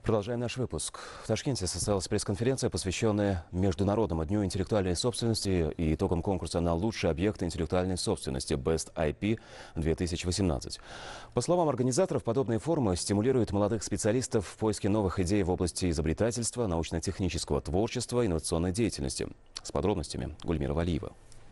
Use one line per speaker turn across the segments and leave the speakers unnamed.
Продолжаем наш выпуск. В Ташкенте состоялась пресс-конференция, посвященная Международному дню интеллектуальной собственности и итогам конкурса на лучшие объекты интеллектуальной собственности Best IP 2018. По словам организаторов, подобные форумы стимулируют молодых специалистов в поиске новых идей в области изобретательства, научно-технического творчества, инновационной деятельности. С подробностями Гульмира Валиева.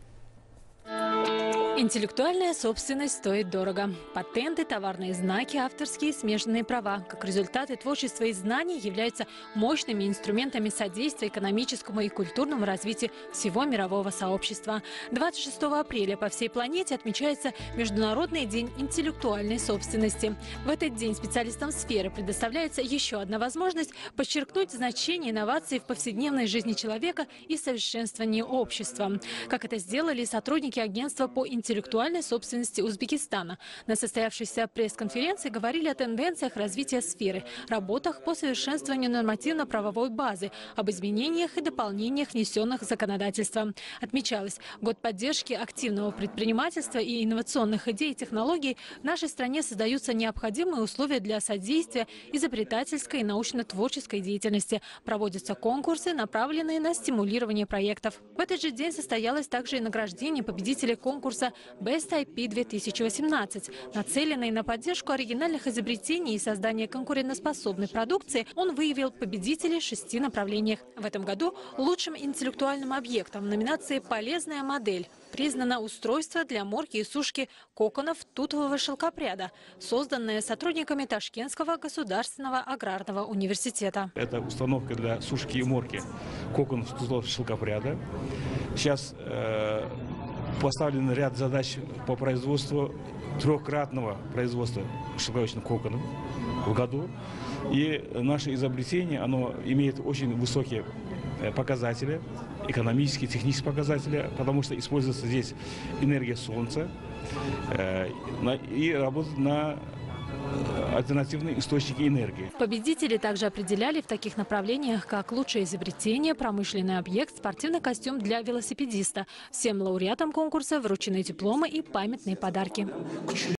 Интеллектуальная собственность стоит дорого. Патенты, товарные знаки, авторские и смежные права. Как результаты творчества и знаний являются мощными инструментами содействия экономическому и культурному развитию всего мирового сообщества. 26 апреля по всей планете отмечается Международный день интеллектуальной собственности. В этот день специалистам сферы предоставляется еще одна возможность подчеркнуть значение инноваций в повседневной жизни человека и совершенствовании общества. Как это сделали сотрудники агентства по интеллектуальной собственности Узбекистана. На состоявшейся пресс-конференции говорили о тенденциях развития сферы, работах по совершенствованию нормативно-правовой базы, об изменениях и дополнениях, внесенных в законодательство. Отмечалось, год поддержки активного предпринимательства и инновационных идей и технологий в нашей стране создаются необходимые условия для содействия изобретательской и научно-творческой деятельности. Проводятся конкурсы, направленные на стимулирование проектов. В этот же день состоялось также и награждение победителей конкурса Best IP 2018. Нацеленный на поддержку оригинальных изобретений и создание конкурентоспособной продукции, он выявил победителей в 6 направлениях. В этом году лучшим интеллектуальным объектом в номинации «Полезная модель» признано устройство для морки и сушки коконов тутового шелкопряда, созданное сотрудниками Ташкентского государственного аграрного университета.
Это установка для сушки и морки коконов тутового шелкопряда. Сейчас поставлен ряд задач по производству трехкратного производства шелковичных коконов в году. И наше изобретение, оно имеет очень высокие показатели, экономические, технические показатели, потому что используется здесь энергия солнца и работает на альтернативные источники энергии.
Победители также определяли в таких направлениях, как лучшее изобретение, промышленный объект, спортивный костюм для велосипедиста. Всем лауреатам конкурса вручены дипломы и памятные подарки.